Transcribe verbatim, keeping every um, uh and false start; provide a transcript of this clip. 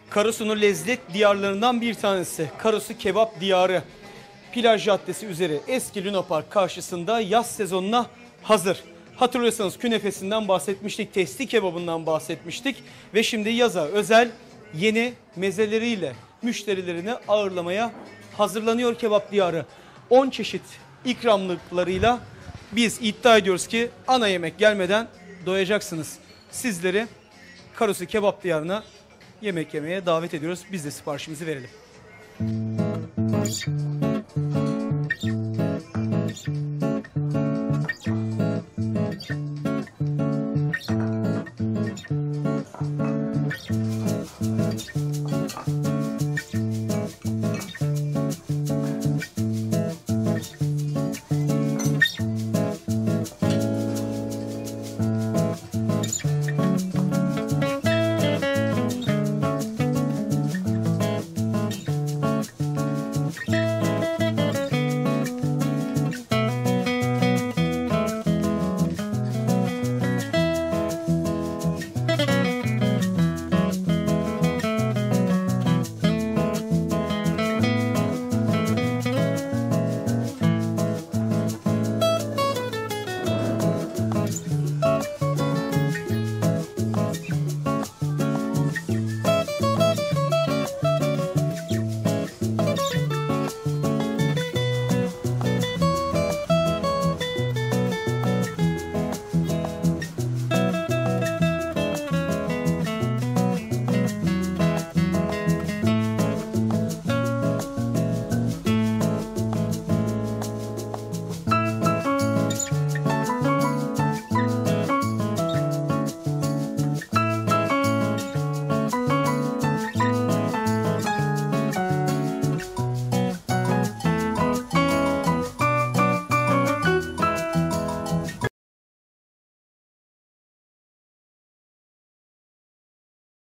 Karasu'nun lezzet diyarlarından bir tanesi. Karasu Kebap Diyarı. Plaj Caddesi üzeri eski Luna Park karşısında yaz sezonuna hazır. Hatırlıyorsanız künefesinden bahsetmiştik, testi kebabından bahsetmiştik ve şimdi yaza özel yeni mezeleriyle müşterilerini ağırlamaya hazırlanıyor Kebap Diyarı. on çeşit ikramlıklarıyla biz iddia ediyoruz ki ana yemek gelmeden doyacaksınız. Sizleri Karasu Kebap Diyarı'na yemek yemeye davet ediyoruz. Biz de siparişimizi verelim.